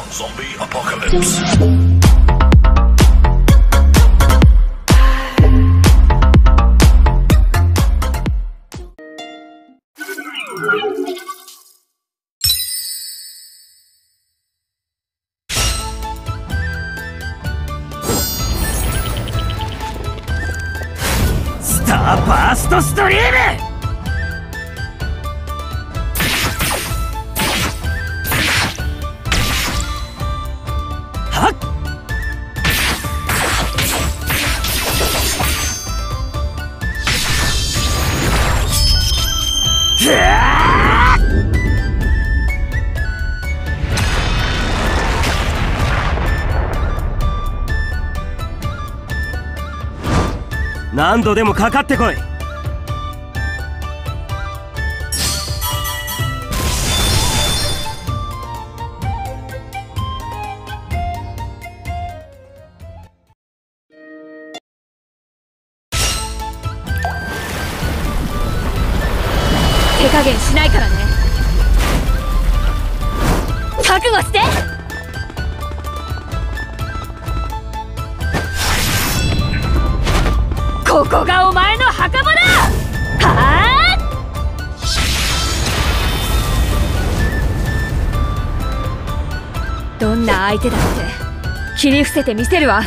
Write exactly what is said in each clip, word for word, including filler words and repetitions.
Zombie apocalypse. スターバーストストリーム。はっ何度でもかかってこい。 手加減しないからね。覚悟して。ここがお前の墓場だ。はあ。どんな相手だって切り伏せてみせるわ。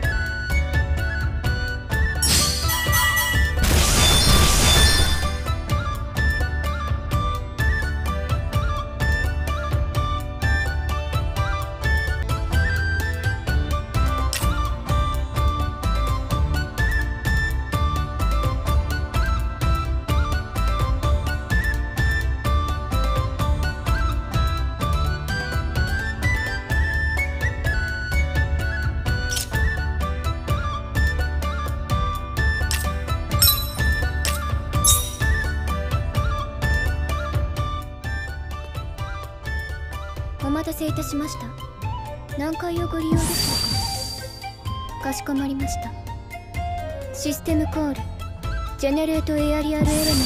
お待たせいたしました。何階をご利用でしょうか。かしこまりました。システムコールジェネレートエアリアルエレメン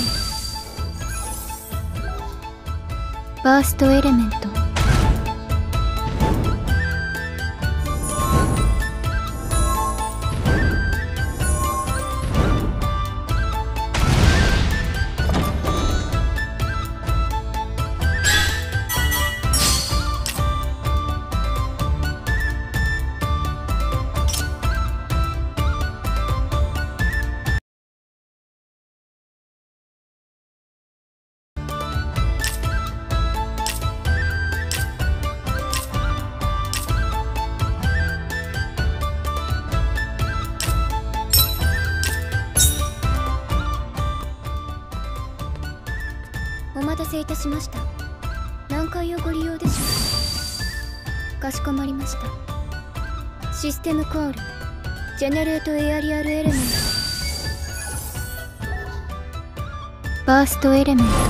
トバーストエレメント。お待たせいたしました。何階をご利用でしょうか。かしこまりました。システムコールジェネレートエアリアルエレメントバーストエレメント。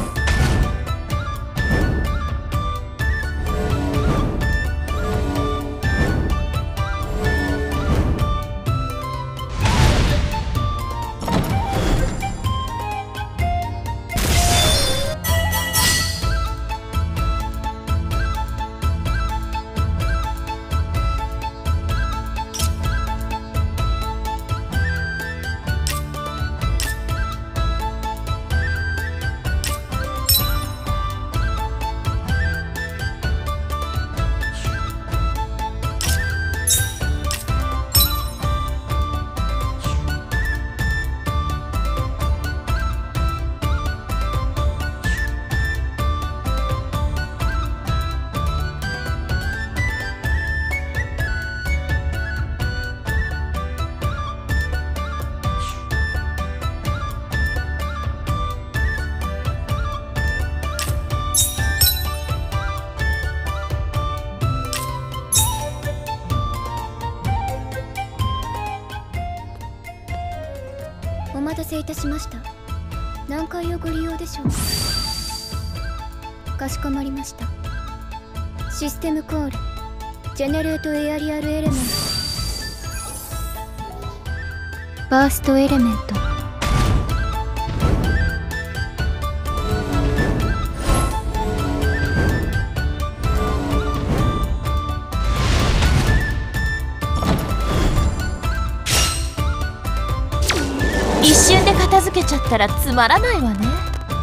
お待たせいたしました。何階をご利用でしょうか。かしこまりました。システムコールジェネレートエアリアルエレメントバーストエレメント。 片付けちゃったらつまらないわね。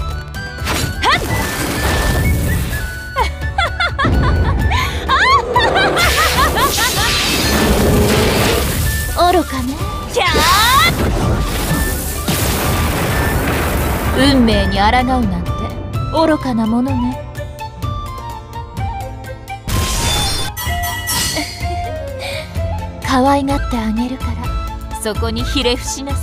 愚かね。 キャ運命に抗うなんて愚かなものね。可愛がってあげるからそこにひれ伏しなさい。